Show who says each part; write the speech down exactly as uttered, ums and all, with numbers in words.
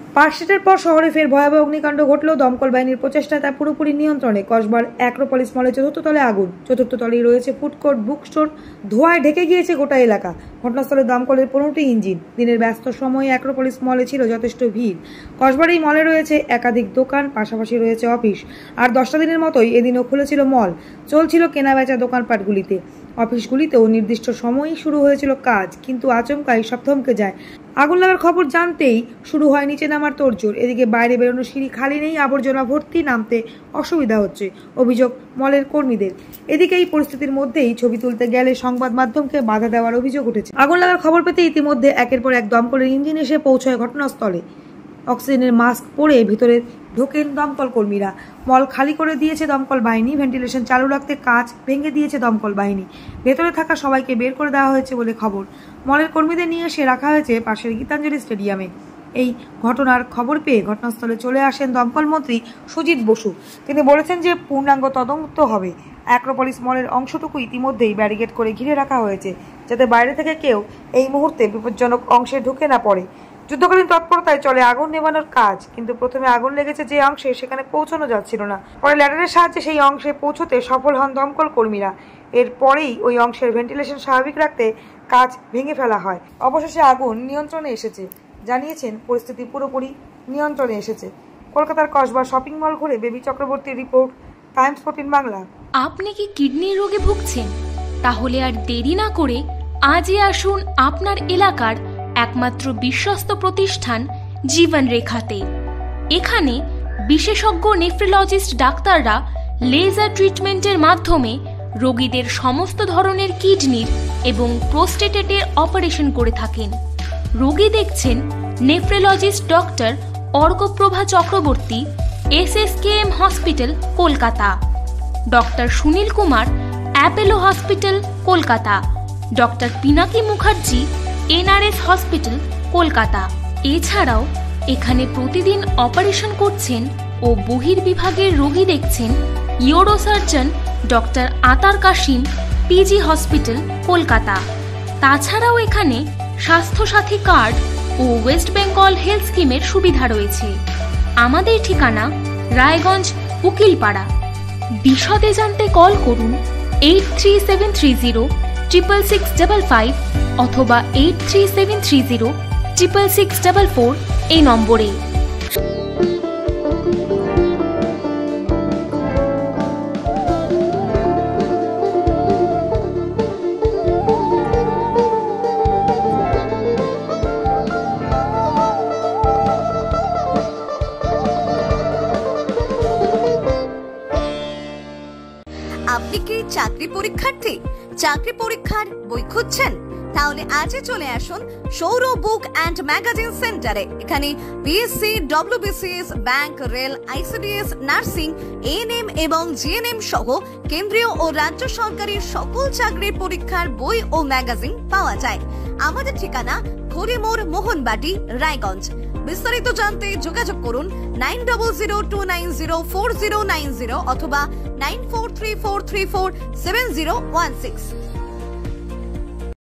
Speaker 1: পার্কস্ট্রিটের পর শহরে ফের ভয়াবহ অগ্নিকাণ্ড ঘটলেও দমকল বাহিনীর প্রচেষ্টায় তা পুরোপুরি নিয়ন্ত্রণে। কসবার অ্যাক্রোপলিস মলের চতুর্থ তলে আগুন। চতুর্থ তলেই রয়েছে ফুডকোর্ট, বুক স্টোর। ধোঁয়ায় ঢেকে গিয়েছে গোটা এলাকা। ঘটনাস্থলে দমকলের পনেরোটি ইঞ্জিন। দিনের ব্যস্ত সময়ে অ্যাক্রোপলিস মলে ছিল যথেষ্ট ভিড়। কসবার এই মলে রয়েছে একাধিক দোকান, পাশাপাশি রয়েছে অফিস। আর দশটা দিনের মতোই এদিনও খুলেছিল মল। চলছিল কেনাবেচা দোকানপাটগুলিতে। অফিসগুলিতেও নির্দিষ্ট সময়েই শুরু হয়েছিল কাজ, কিন্তু আচমকাই সব থমকে যায়। আগুন লাগার খবর জানতেই শুরু হয় নিচে নামার তোড়জোড়। এদিকে বাইরে বেরোনো সিঁড়ি খালি নেই, আবর্জনা ভর্তি, নামতে অসুবিধা হচ্ছে, অভিযোগ মলের কর্মীদের। এদিকে এই পরিস্থিতির মধ্যেই ছবি তুলতে গেলে সংবাদ মাধ্যমকে বাধা দেওয়ার অভিযোগ উঠেছে। আগুন লাগার খবর পেতে ইতিমধ্যে একের পর এক দমকলের ইঞ্জিন এসে পৌঁছয় ঘটনাস্থলে। অক্সিজেনের মাস্ক পরে ভিতরে ঢোকেন দমকল কর্মীরা। মল খালি করে দিয়েছে দমকল বাহিনী। ভেন্টিলেশন চালু রাখতে কাঁচ ভেঙে দিয়েছে দমকল বাহিনী। ভেতরে থাকা সবাইকে বের করে দেওয়া হয়েছে বলে খবর। মলের কর্মীদের নিয়ে এসে রাখা হয়েছে পাশের গীতাঞ্জলি স্টেডিয়ামে। এই ঘটনার খবর পেয়ে ঘটনাস্থলে চলে আসেন দমকল মন্ত্রী সুজিত বসু। তিনি বলেছেন যে পূর্ণাঙ্গ তদন্ত হবে। অ্যাক্রোপলিস মলের অংশটুকু ইতিমধ্যেই ব্যারিকেড করে ঘিরে রাখা হয়েছে, যাতে বাইরে থেকে কেউ এই মুহূর্তে বিপজ্জনক অংশে ঢুকে না পড়ে। যুদ্ধকালীন তৎপরতায় চলে আগুন নেভানোর কাজ, কিন্তু প্রথমে আগুন লেগেছে যে অংশে, সেখানে পৌঁছানো যাচ্ছিল না। পরে ল্যাডারের সাহায্যে সেই অংশে পৌঁছতে সফল হন দমকল কর্মীরা। এরপরেই ওই অংশের ভেন্টিলেশন স্বাভাবিক রাখতে কাজ ভেঙে ফেলা হয়। অবশেষে আগুন নিয়ন্ত্রণে এসেছে, জানিয়েছেন পরিস্থিতি পুরোপুরি নিয়ন্ত্রণে এসেছে। কলকাতার কসবা শপিং মল ঘুরে বেবি চক্রবর্তীর রিপোর্ট, টাইমস ফোরটিন বাংলা।
Speaker 2: আপনি কি কিডনি রোগে ভুগছেন? তাহলে আর দেরি না করে আজই আসুন আপনার এলাকার একমাত্র বিশ্বস্ত প্রতিষ্ঠান জীবন রেখাতে। এখানে বিশেষজ্ঞ নেফ্রোলজিস্ট ডাক্তাররা লেজার ট্রিটমেন্টের মাধ্যমে রোগীদের সমস্ত ধরনের কিডনির এবং প্রোস্টেটেটের অপারেশন করে থাকেন। রোগী দেখছেন nephrologist doctor Arkaprabha Chakraborty, S S K M hospital, Kolkata. Doctor Sunil Kumar, Apollo hospital, Kolkata. Doctor Pinaki Mukherjee, N R S hospital, Kolkata. এছাড়াও এখানে প্রতিদিন অপারেশন করছেন ও বহির্বিভাগের রোগী দেখছেন ইউরোসার্জন ডক্টর আতার কাশিম, পিজি হসপিটাল, কলকাতা। তাছাড়াও এখানে স্বাস্থ্যসাথী কার্ড ও ওয়েস্ট বেঙ্গল হেলথ স্কিমের সুবিধা রয়েছে। আমাদের ঠিকানা রায়গঞ্জ, উকিলপাড়া। বিশদে জানতে কল করুন eight three seven three zero triple six double five অথবা eight three seven three zero triple six double four এই নম্বরে।
Speaker 3: আপনি কি চাকরি পরীক্ষার্থী? চাকরি পরীক্ষার বই খুঁজছেন? তাহলে আজই চলে আসুন সৌরভ বুক অ্যান্ড ম্যাগাজিন সেন্টারে। এখানে BSc, WBCS, bank, rail, ICDS, nursing, ANM এবং জিএনএম সহ কেন্দ্রীয় ও রাজ্য সরকারের সকল চাকরির পরীক্ষার বই ও ম্যাগাজিন পাওয়া যায়। আমাদের ঠিকানা হরিমোড়, মোহনবাটি, রায়গঞ্জ। বিস্তারিত জানতে যোগাযোগ করুন nine double zero two nine zero four zero nine zero অথবা nine four three four three four seven zero one six.